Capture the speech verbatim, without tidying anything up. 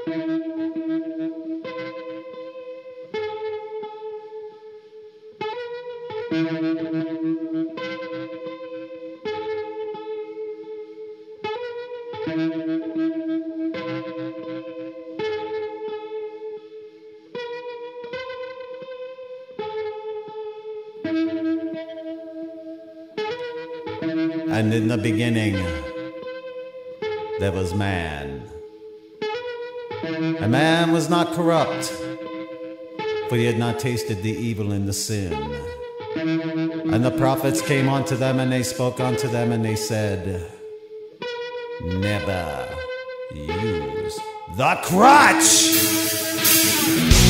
And in the beginning, there was man. And man was not corrupt, for he had not tasted the evil and the sin. And the prophets came unto them, and they spoke unto them, and they said, never use the crutch!